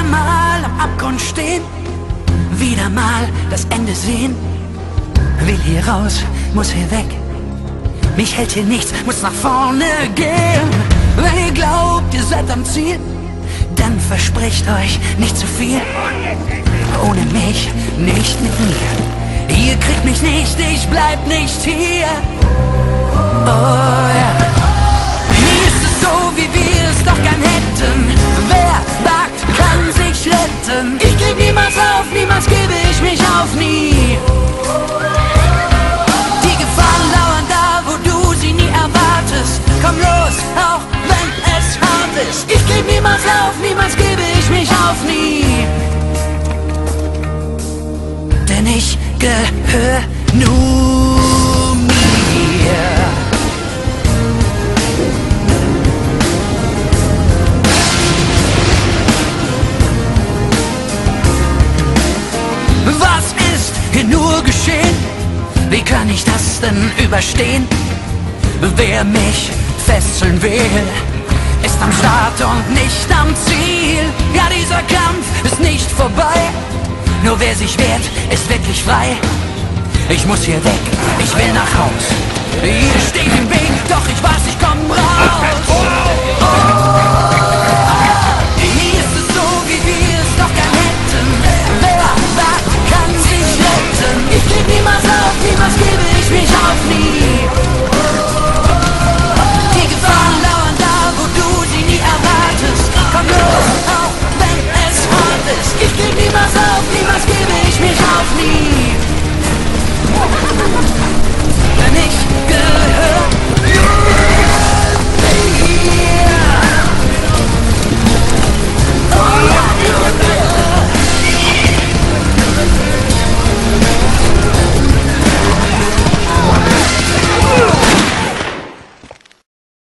mal am Abgrund stehen, wieder mal das Ende sehen. Will hier raus, muss hier weg. Mich hält hier nichts, muss nach vorne gehen. Wenn ihr glaubt, ihr seid am Ziel, dann versprecht euch nicht zu viel. Ohne mich, nicht mit mir. Ihr kriegt mich nicht, ich bleib nicht hier. Oh ja. Nie ist es so, wie wir es doch gern hätten. Wer wagt, kann sich retten. Ich geb niemals auf, niemals gebe ich mich auf, nie. Die Gefahren lauern da, wo du sie nie erwartest. Komm los, auch wenn es hart ist. Ich geb niemals auf, niemals gebe ich mich auf, nie. Denn ich gehör nur mir. Was ist hier nur geschehen? Wie kann ich das denn überstehen? Wer mich fesseln will, ist am Start und nicht am Ziel. Ja, dieser Kampf ist nicht vorbei. Nur wer sich wehrt, ist wirklich frei. Ich muss hier weg, ich will nach Haus. Ihr steht im Weg, doch ich weiß, ich komm raus.